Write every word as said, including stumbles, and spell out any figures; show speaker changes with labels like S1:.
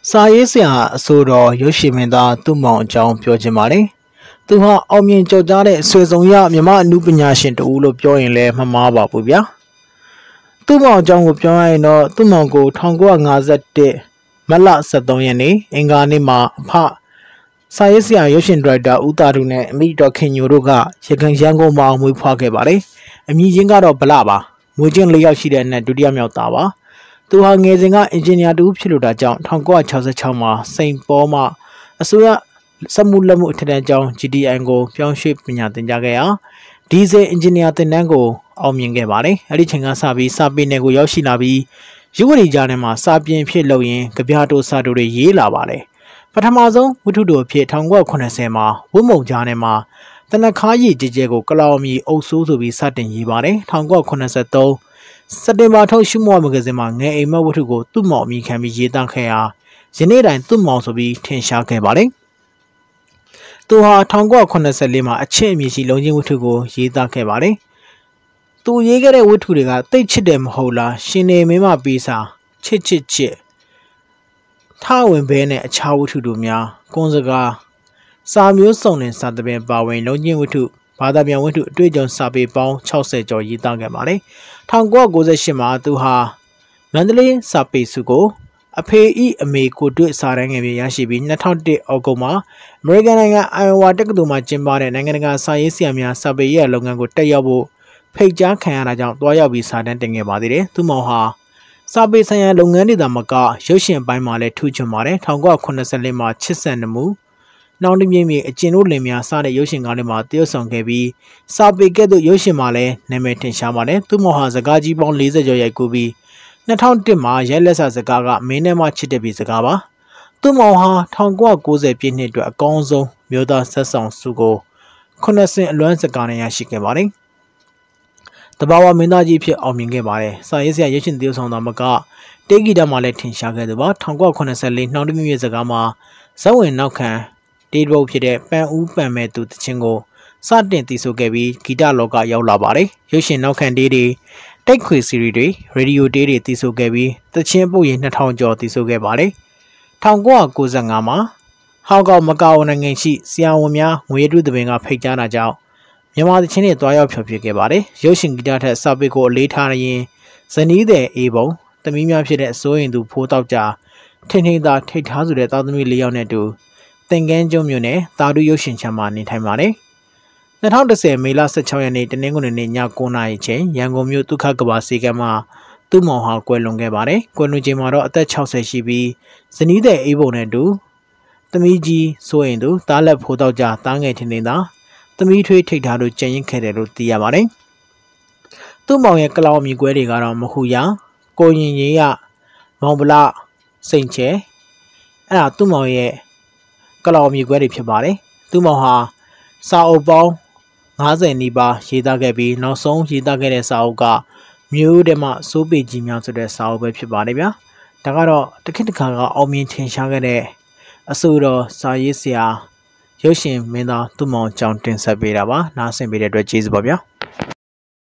S1: စာရေးဆရာအဆိုတော်ရုပ်ရှင်မင်းသားသူ့မောင်အကြောင်းပြောချင်ပါတယ်။သူဟာအောင်မြင်ကြော်ကြားတဲ့ဆွေဆောင်ရမြမအနုပညာရှင်တူလို့ပြောရင်လည်းမမှားပါဘူးဗျာ။သူ့မောင်အကြောင်းကိုပြောရရင်တော့သူ့မောင်ကို၁၉၅၁မတ်လ၁၃ရက်နေ့အင်္ဂါနေ့မှာအဖစာရေးဆရာရုပ်ရှင်ဒါရိုက်တာဦးတာတို့နဲ့အမိတော်ခင်ညိုတို့ကရခိုင်ရန်ကုန်မှာမွေးဖွားခဲ့ပါတယ်။အမည်ရင်းကတော့ဗလပါ။မွေးချင်း၄ယောက်ရှိတဲ့အနက်ဒုတိယမြောက်သားပါ။သူဟာငယ်စဉ်ကအင်ဂျင်နီယာတူဖြစ်လို့တာကြောင့်၁၉၆၆မှာစိန်ပေါ်မှအစိုးရစက်မှုလက်မှုအထက်တန်းကျောင်း G T I ကိုပြောင်းရွှေ့ပညာသင်ကြားခဲ့ရာဒီဇယ်အင်ဂျင်နီယာသင်တန်းကိုအောင်မြင်ခဲ့ပါတယ်။အဲဒီချိန်ကစပြီးစာပေနယ်ကိုရောက်ရှိလာပြီးရုပ်ဝတ္ထုကြားထဲမှာစာပြင်ဖြစ်လုပ်ရင်ကြပြတိုစာတိုတွေရေးလာပါတယ်။ပထမဆုံးဝတ္ထုတို့အဖြစ်၁၉၇၀မှာဝတ်မုံကြားထဲမှာတနခါရည်ကြည်ကျဲကိုကလောင်မီအုပ်ဆိုးဆိုပြီးစတင်ရေးပါတယ်။၁၉၇၃စက်တင်ဘာထုတ်ရှုမော့မဂ္ဂဇင်းမှာငယ်အိမ်မက်ဝတ္ထုကိုသူ့မောင်အမိခံပြီးရေးသားခဲ့ရာယနေ့တိုင်သူ့မောင်ဆိုပြီးထင်ရှားခဲ့ပါတယ်။သူဟာ၁၉၇၄မှာအချစ်အမြင့်ရှိလုံချင်းဝတ္ထုကိုရေးသားခဲ့ပါတယ်။သူရေးခဲ့တဲ့ဝတ္ထုတွေကတိတ်ချစ်တယ်မဟုတ်လားရှင်နေမင်းမပေးစာချစ်ချစ်ချစ်ထဝင်ဘဲနဲ့အခြားဝတ္ထုတို့များကွန်စကားစာမျိုးစုံနဲ့စာသပင်ပါဝင်လုံချင်းဝတ္ထုဘာသာပြန်ဝတ္ထုအတွေ့အကြုံစာပေပေါင်း၆၀ကျော်ရေးသားခဲ့ပါတယ်။၁၉၉၈မှာသူဟာမန္တလေးစာပေစုကိုအဖေဤအမေကိုတွေ့စာတမ်းငယ်ပြရရှိပြီး၂၀၀၁အောက်တိုဘာမှာအမေရိကန်နိုင်ငံအိုင်အိုဝါတက္ကသိုလ်မှာကျင်းပတဲ့နိုင်ငံတကာစာရေးဆရာများစာပေရေးလုပ်ငန်းကိုတက်ရောက်ဖို့ဖိတ်ကြားခံရတာကြောင့်တွားရောက်ပြီးစာတမ်းတင်ခဲ့ပါသေးတယ်။သူမောင်ဟာစာပေဆိုင်ရာလုပ်ငန်းတွေသာမကရုပ်ရှင်အပိုင်းမှာလည်းထူးချွန်ပါတယ်။၁၉၇၄မှာချစ်ဆန်နမှုနှောင်းတမြင့်မြေအကျဉ်တို့လင်များစတဲ့ရုပ်ရှင်ကားတွေမှာတရုပ်ဆောင်ခဲ့ပြီးစာပေကဲ့သို့ရုပ်ရှင်မှာလည်းနာမည်ထင်ရှားပါတယ်။သူမောင်ဟာစကားကြီးပေါင်း၄၀ကျော်ရိုက်ကူးပြီး၂၀၀၁မှာရိုက်လက်စာစကားကမင်းနဲ့မချစ်တဲ့ပြီစကားပါ။သူမောင်ဟာ၁၉၉၀ပြည့်နှစ်အတွက်အကောင်းဆုံးမျိုးသားဆက်ဆောင်ဆုကိုခုနှစ်ဆင့်အလွမ်းစကားနဲ့ရရှိခဲ့ပါတယ်။တဘာဝမင်းသားကြီးဖြစ်အောင်မြင်ခဲ့ပါတယ်။စာရေးဆရာရုပ်ရှင်တရုပ်ဆောင်သားမကတေးဂီတမှာလည်းထင်ရှားခဲ့သူပါ။၁၉၇၄နှောင်းတမြင့်မြေစကားမှာဇက်ဝင်နောက်ခံတေးပုတ်ဖြစ်တဲ့ပန်ဦးပန်မဲ့သူတခြင်းကိုစတင်တည်ဆိုခဲ့ပြီးဂီတလောကရောက်လာပါတယ်။ရုပ်ရှင်နောက်ခံတေးတွေတိတ်ခွေစီရီတွေရေဒီယိုတေးတွေတည်ဆိုခဲ့ပြီးတခြင်းပုတ်ရင်၂ထောင်ကျော်တည်ဆိုခဲ့ပါတယ်။၁၉၉၅မှာဟောင်ကောင်မကာအိုနိုင်ငံရှိဆရာဝန်များငွေတုသဘင်ကဖိတ်ကြားတာကြောင့်မြန်မာတခြင်းတွေတွားရောက်ဖျော်ဖြေခဲ့ပါတယ်။ရုပ်ရှင်ဂီတထက်စာပေကိုအလေးထားရင်ဇနီးတဲ့အေးပုံသမီးများဖြစ်တဲ့စိုးရင်သူဖိုးတောက်ကြထင်ထင်သာထိတ်ထားဆိုတဲ့သားသမီး၄ယောက်နဲ့တူသင်္ကန်းကျွန်းမြို့နယ်တာတူရုပ်ရှင်ချမ်းမှာနေထိုင်ပါတယ်။၂၀၁၀မေလ၁၆ရက်နေ့တနင်္ဂနွေနေ့ည၉နာရီချိန်ရန်ကုန်မြို့ဒုက္ခကဘာစီကံမှာသူ့မောင်ဟာကွယ်လွန်ခဲ့ပါတယ်။ကွယ်လွန်ချိန်မှာတော့အသက်၆၀ရှိပြီးဇနီးတဲ့အေးပုံနဲ့တူသမီးကြီးစိုးရင်သူတားလက်ဖိုးတောက်ကြတားငယ်ထင်ထင်သာသမီးထွေးထိတ်ထားလို့ကြံရင်ခဲ့တယ်လို့သိရပါတယ်။သူ့မောင်ရဲ့ကလောင်မြီကွဲတွေကတော့မခုရကိုရင်ရင်ရမောင်ဗလစိန်ချဲအဲ့ဒါသူ့မောင်ရဲ့ကလောင်မြီကွဲတွေဖြစ်ပါတယ်။သူ့မောင်ဟာစာအုပ်ပေါင်း၅၀နီးပါးရေးသားခဲ့ပြီးနောက်ဆုံးရေးသားခဲ့တဲ့စာအုပ်ကမျိုးတဲ့မှစိုးပေကြီးများဆိုတဲ့စာအုပ်ပဲဖြစ်ပါတယ်ဗျာ။ဒါကတော့တခေတ်တစ်ခါကအောင်မြင်ထင်ရှားခဲ့တဲ့အဆိုတော်စာရေးဆရာရုပ်ရှင်မင်းသားသူ့မောင်ကြောင့်တင်ဆက်ပေးတာပါ။နားဆင်ပေးတဲ့အတွက်ကျေးဇူးပါဗျာ။